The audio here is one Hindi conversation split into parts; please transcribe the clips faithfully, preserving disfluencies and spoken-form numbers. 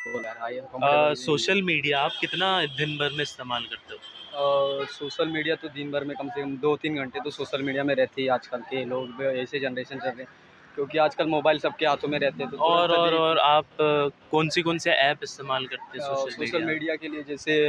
बोला है, I am comfortable. Social media आप कितना दिन भर में इस्तेमाल करते हो? सोशल मीडिया तो दिन भर में कम से कम दो तीन घंटे तो सोशल मीडिया में रहते ही आजकल के लोग, ऐसे जनरेशन चल रहे हैं, क्योंकि आजकल मोबाइल सबके हाथों में रहते हैं। तो और और और आप अ, कौन सी कौन से ऐप इस्तेमाल करते हैं सोशल सोशल मीडिया? मीडिया के लिए जैसे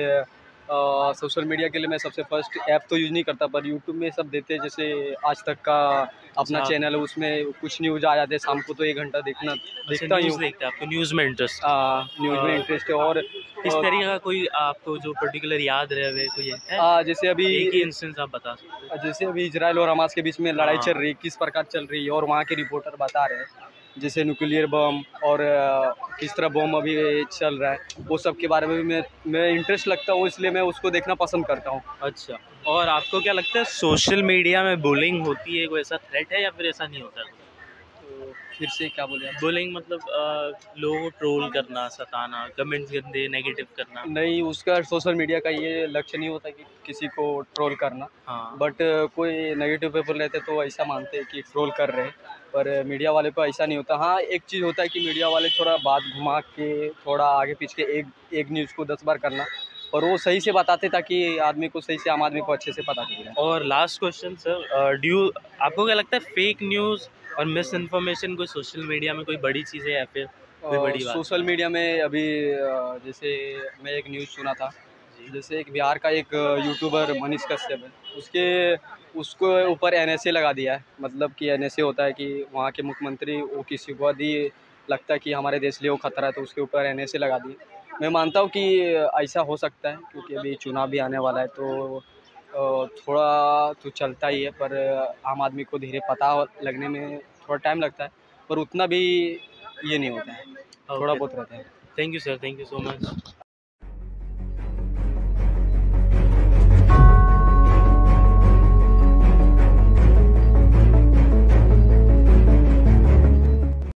सोशल मीडिया के लिए मैं सबसे फर्स्ट ऐप तो यूज़ नहीं करता, पर यूट्यूब में सब देते हैं, जैसे आज तक का अपना अच्छा। चैनल है, उसमें कुछ न्यूज़ आ जाते हैं शाम को, तो एक घंटा देखना देखता ही न्यूज़ हूँ। देखते हैं, आपको न्यूज़ में इंटरेस्ट? न्यूज़ में अ, इंटरेस्ट है। और किस तरीके का कोई आपको जो पर्टिकुलर याद रहे हुए कोई है? आ, जैसे अभी एक ही इंस्टेंस आप बता सकते हैं? जैसे अभी इजराइल और हमास के बीच में लड़ाई हाँ। चल रही है, किस प्रकार चल रही है, और वहाँ के रिपोर्टर बता रहे हैं जैसे न्यूक्लियर बम और अ, किस तरह बम अभी चल रहा है, वो सब के बारे में भी मैं मैं इंटरेस्ट लगता हूँ, इसलिए मैं उसको देखना पसंद करता हूँ। अच्छा, और आपको क्या लगता है सोशल मीडिया में बुलिंग होती है, कोई ऐसा थ्रेट है या फिर ऐसा नहीं होता? तो फिर से क्या बोले आप? बुलिंग मतलब अ, लोगों को ट्रोल करना, सताना, कमेंट्स गंदे नेगेटिव करना। नहीं, उसका सोशल मीडिया का ये लक्ष्य नहीं होता कि किसी को ट्रोल करना, हाँ। बट कोई नेगेटिव पीपल रहते तो ऐसा मानते हैं कि ट्रोल कर रहे हैं, पर मीडिया वाले को ऐसा नहीं होता। हाँ, एक चीज़ होता है कि मीडिया वाले थोड़ा बात घुमा के थोड़ा आगे पीछे एक एक न्यूज़ को दस बार करना, और वो सही से बताते ताकि आदमी को सही से, आम आदमी को अच्छे से पता चले। और last question sir, do you आपको क्या लगता है फेक न्यूज़ और मिस इन्फॉर्मेशन कोई सोशल मीडिया में कोई बड़ी चीज़ है या फिर कोई बड़ी बात? सोशल मीडिया में अभी अ, जैसे मैं एक न्यूज़ सुना था, जैसे एक बिहार का एक यूट्यूबर मनीष कश्यप है, उसके उसको ऊपर एन एस ए लगा दिया है। मतलब कि एन एस ए होता है कि वहाँ के मुख्यमंत्री, वो किसी को यदि लगता है कि हमारे देश लिए वो खतरा है तो उसके ऊपर एन एस ए लगा दिए। मैं मानता हूँ कि ऐसा हो सकता है, क्योंकि अभी चुनाव भी आने वाला है, तो अ, थोड़ा तो चलता ही है, पर आम आदमी को धीरे पता लगने में थोड़ा टाइम लगता है, पर उतना भी ये नहीं होता है, थोड़ा ओके, बहुत रहता है। Thank you sir, thank you so much.